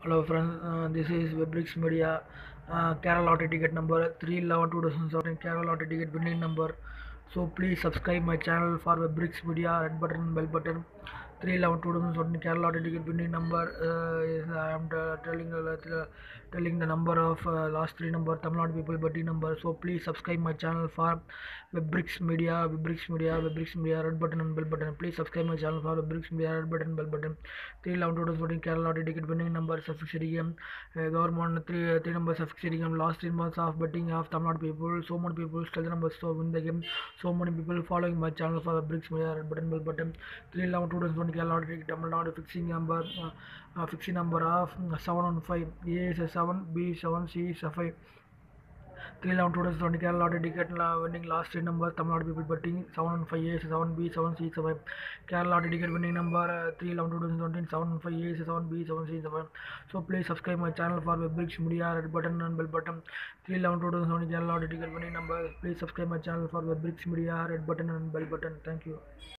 Hello friends, this is Webrix Media, Kerala Lottery ticket number 311-2017, Kerala Lottery ticket winning number. So please subscribe my channel for Webrix Media, red button, bell button. 311-2017, Kerala Lottery ticket winning number. I am telling the number of last three number Tamil Nadu people betting number. So please subscribe my channel for Webrix Media, Webrix Media, Webrix Media, red button and bell button. Please subscribe my channel for Webrix Media, red button, bell button. 311-2017, Kerala Lottery ticket winning number suffix game. Government three numbers suffix game. Last 3 months of betting of Tamil Nadu people. So many people still the numbers to win the game. So many people following my channel for Webrix Media, red button, bell button. 311-2017, Kerala Lottery Tamil Nadu fixing number. Fixing number of 715. A is 7, B is 7, C is 5. 311-2020 Kerala Lottery ticket winning last three numbers Tamil Nadu people betting 715A 7B 7C 7. Kerala Lottery ticket winning number 311-2020 715A 7B 7C 7. So please subscribe my channel for Webrix Media, red button and bell button. 311-2020 Kerala Lottery ticket winning number. Please subscribe my channel for Webrix Media, red button and bell button. Thank you.